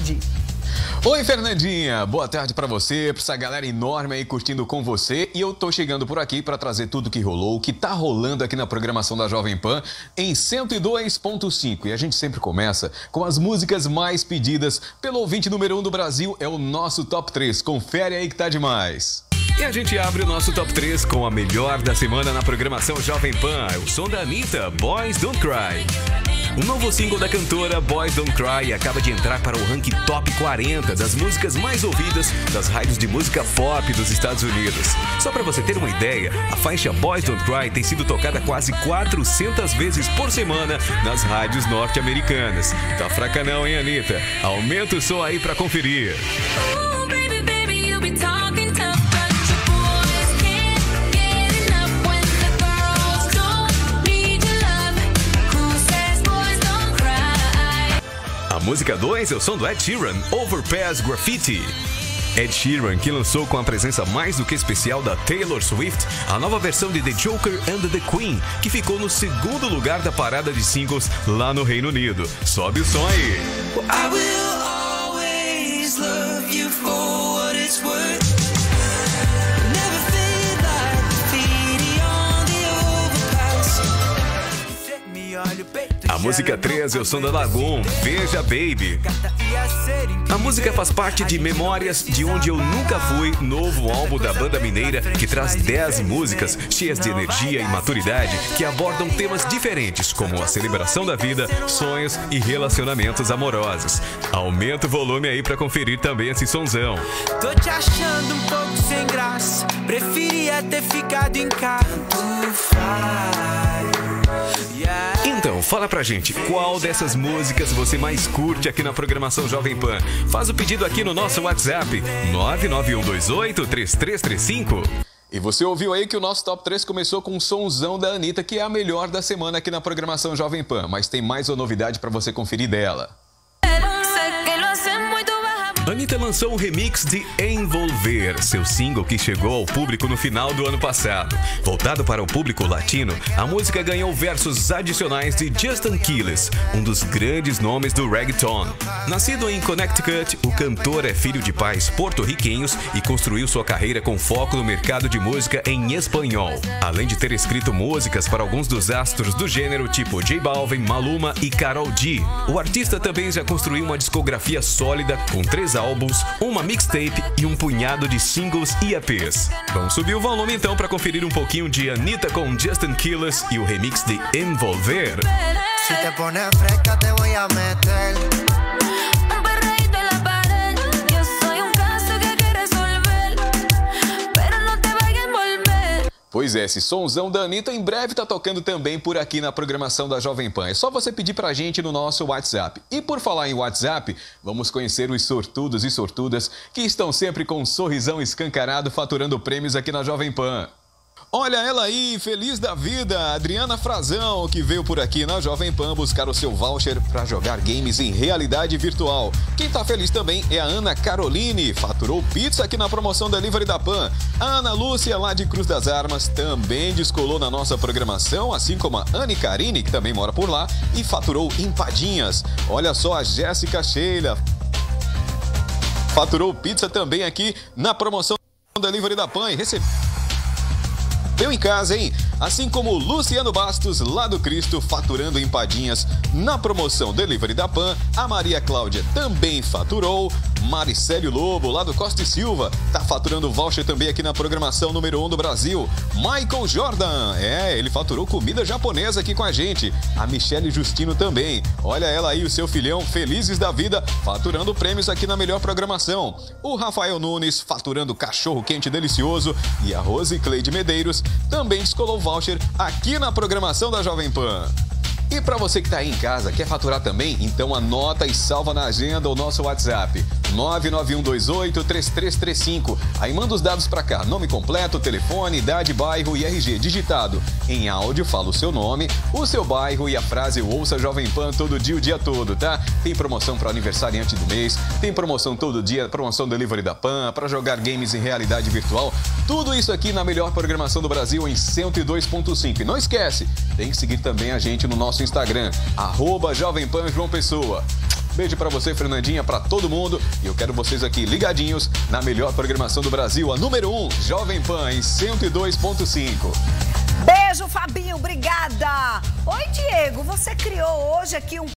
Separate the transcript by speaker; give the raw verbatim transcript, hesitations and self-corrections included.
Speaker 1: tarde.
Speaker 2: Oi, Fernandinha, boa tarde pra você, pra essa galera enorme aí curtindo com você. E eu tô chegando por aqui pra trazer tudo que rolou, o que tá rolando aqui na programação da Jovem Pan em cento e dois ponto cinco. E a gente sempre começa com as músicas mais pedidas pelo ouvinte número um do Brasil, é o nosso Top três. Confere aí que tá demais. E a gente abre o nosso Top três com a melhor da semana na programação Jovem Pan. É o som da Anitta, Boys Don't Cry. O novo single da cantora Boys Don't Cry acaba de entrar para o ranking Top quarenta das músicas mais ouvidas das rádios de música pop dos Estados Unidos. Só para você ter uma ideia, a faixa Boys Don't Cry tem sido tocada quase quatrocentas vezes por semana nas rádios norte-americanas. Tá fraca não, hein, Anitta? Aumenta o som aí para conferir.
Speaker 3: Oh, baby, baby, you be talking tough.
Speaker 2: A música dois é o som do Ed Sheeran, Overpass Graffiti. Ed Sheeran, que lançou com a presença mais do que especial da Taylor Swift, a nova versão de The Joker and the Queen, que ficou no segundo lugar da parada de singles lá no Reino Unido. Sobe o som aí.
Speaker 4: I will always love you for what it's worth. Never feel like graffiti on the overpass. Set me on your bed.
Speaker 2: A música três é o som da Lagoon, Veja Baby. A música faz parte de Memórias de Onde Eu Nunca Fui, novo álbum da banda mineira que traz dez músicas cheias de energia e maturidade que abordam temas diferentes como a celebração da vida, sonhos e relacionamentos amorosos. Aumenta o volume aí pra conferir também esse sonzão.
Speaker 4: Tô te achando um pouco sem graça, preferia ter ficado em casa.
Speaker 2: Então, fala pra gente, qual dessas músicas você mais curte aqui na programação Jovem Pan? Faz o pedido aqui no nosso WhatsApp, nove nove um dois oito, três três três cinco. E você ouviu aí que o nosso Top três começou com um sonzão da Anitta, que é a melhor da semana aqui na programação Jovem Pan. Mas tem mais uma novidade pra você conferir dela. Anitta lançou um remix de Envolver, seu single que chegou ao público no final do ano passado. Voltado para o público latino, a música ganhou versos adicionais de Justin Quiles, um dos grandes nomes do reggaeton. Nascido em Connecticut, o cantor é filho de pais porto-riquenhos e construiu sua carreira com foco no mercado de música em espanhol. Além de ter escrito músicas para alguns dos astros do gênero, tipo J Balvin, Maluma e Karol G, o artista também já construiu uma discografia sólida com três álbuns, uma mixtape e um punhado de singles e E Ps. Vamos subir o volume então para conferir um pouquinho de Anitta com Justin Quiles e o remix de Envolver.
Speaker 5: Si te pones fresca te voy a meter.
Speaker 2: Pois é, esse sonzão da Anitta em breve tá tocando também por aqui na programação da Jovem Pan. É só você pedir pra gente no nosso WhatsApp. E por falar em WhatsApp, vamos conhecer os sortudos e sortudas que estão sempre com um sorrisão escancarado faturando prêmios aqui na Jovem Pan. Olha ela aí, feliz da vida, Adriana Frazão, que veio por aqui na Jovem Pan buscar o seu voucher para jogar games em realidade virtual. Quem tá feliz também é a Ana Caroline, faturou pizza aqui na promoção Delivery da Pan. A Ana Lúcia, lá de Cruz das Armas, também descolou na nossa programação, assim como a Anne Carine, que também mora por lá, e faturou empadinhas. Olha só a Jéssica Sheila, faturou pizza também aqui na promoção Delivery da Pan e recebeu eu em casa, hein? Assim como o Luciano Bastos, lá do Cristo, faturando empadinhas na promoção Delivery da Pan. A Maria Cláudia também faturou. Maricélio Lobo, lá do Costa e Silva, tá faturando voucher também aqui na programação número um do Brasil. Michael Jordan, é, ele faturou comida japonesa aqui com a gente. A Michele Justino também. Olha ela aí, o seu filhão, felizes da vida, faturando prêmios aqui na melhor programação. O Rafael Nunes, faturando cachorro quente delicioso. E a Rose Cleide Medeiros também descolou voucher aqui na programação da Jovem Pan. E para você que está aí em casa, quer faturar também? Então anota e salva na agenda o nosso WhatsApp, nove nove um dois oito, três três três cinco. Aí manda os dados para cá, nome completo, telefone, idade, bairro e R G digitado. Em áudio, fala o seu nome, o seu bairro e a frase ouça Jovem Pan todo dia, o dia todo, tá? Tem promoção para aniversariante do mês, tem promoção todo dia, promoção Delivery da Pan, para jogar games em realidade virtual. Tudo isso aqui na melhor programação do Brasil em cento e dois ponto cinco. E não esquece, tem que seguir também a gente no nosso Instagram, arroba Jovem Pan João Pessoa. Beijo pra você, Fernandinha, pra todo mundo. E eu quero vocês aqui ligadinhos na melhor programação do Brasil, a número um, Jovem Pan, em cento e dois ponto cinco.
Speaker 1: Beijo, Fabinho, obrigada. Oi, Diego, você criou hoje aqui um